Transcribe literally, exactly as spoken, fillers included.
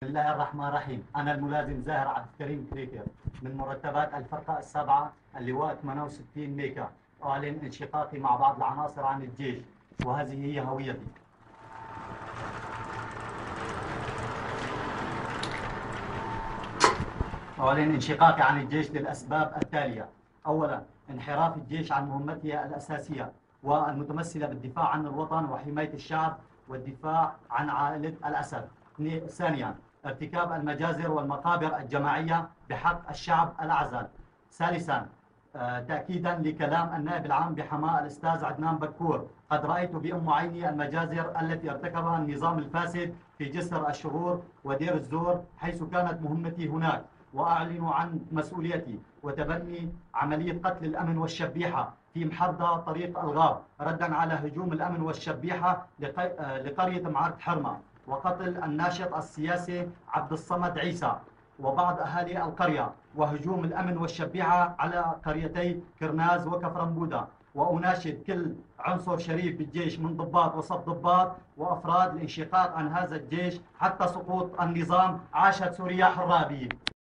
بسم الله الرحمن الرحيم. أنا الملازم زاهر عبد الكريم كريكر من مرتبات الفرقة السابعة اللواء ثمانية وستين ميكا. أعلن انشقاقي مع بعض العناصر عن الجيش، وهذه هي هويتي. أعلن انشقاقي عن الجيش للأسباب التالية: أولاً، انحراف الجيش عن مهمته الأساسية والمتمثلة بالدفاع عن الوطن وحماية الشعب والدفاع عن عائلة الأسد. ثانياً، ارتكاب المجازر والمقابر الجماعية بحق الشعب الأعزل. ثالثاً، تأكيداً لكلام النائب العام بحماة الأستاذ عدنان بكور، قد رأيت بأم عيني المجازر التي ارتكبها النظام الفاسد في جسر الشغور ودير الزور، حيث كانت مهمتي هناك، وأعلن عن مسؤوليتي وتبني عملية قتل الأمن والشبيحة في محرضة طريق الغاب، رداً على هجوم الأمن والشبيحة لقرية معرض حرمة، وقتل الناشط السياسي عبد الصمد عيسى وبعض أهالي القرية، وهجوم الأمن والشبيحة على قريتي كرناز وكفرنبودة. وأناشد كل عنصر شريف بالجيش من ضباط وصف ضباط وأفراد الانشقاق عن هذا الجيش حتى سقوط النظام. عاشت سوريا حرابية.